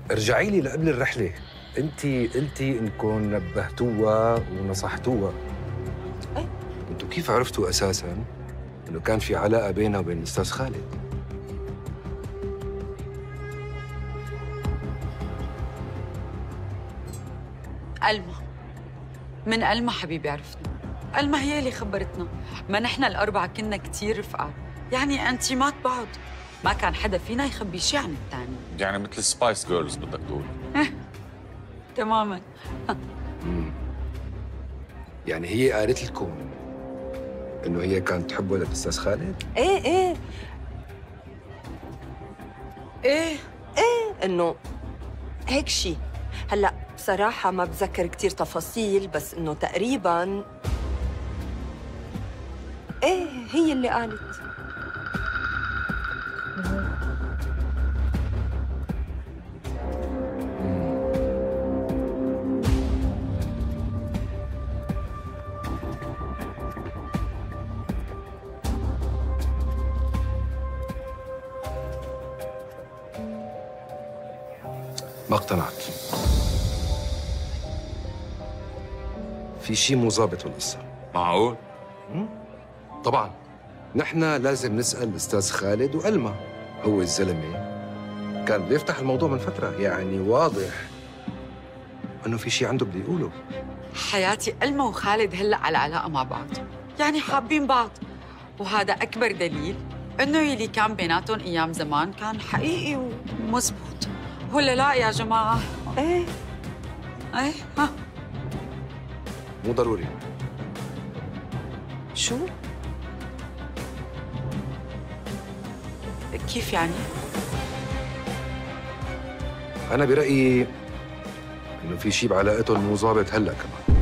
ارجعي لي لقبل الرحلة. انت قلتي انكم نبهتوها ونصحتوها. ايه؟ انتوا كيف عرفتوا اساسا انه كان في علاقة بينها وبين الاستاذ خالد؟ ألما، من ألما حبيبي عرفنا. ألما هي اللي خبرتنا. ما نحن الأربعة كنا كتير رفقات، يعني انتيمات بعض. ما كان حدا فينا يخبي شيء عن الثاني. يعني مثل سبايس جيرلز بدك تقول؟ تماما. يعني هي قالت لكم انه هي كانت تحبه للاستاذ خالد؟ ايه ايه ايه انه هيك شيء. هلا بصراحة ما بتذكر كتير تفاصيل، بس انه تقريباً ايه هي اللي قالت. ما اقتنعت. في شيء مو ظابط بالقصة. معقول؟ طبعا نحن لازم نسأل الأستاذ خالد وألما. هو الزلمة كان بده يفتح الموضوع من فترة، يعني واضح إنه في شيء عنده بده يقوله. حياتي، ألما وخالد هلأ على علاقة مع بعض، يعني حابين بعض. وهذا أكبر دليل إنه يلي كان بيناتهم أيام زمان كان حقيقي ومزبوط. ولا لا يا جماعة؟ ايه ايه ها. مو ضروري. شو؟ كيف يعني؟ أنا برأيي إنه في شيء بعلاقتهم مو ظابط هلا كمان.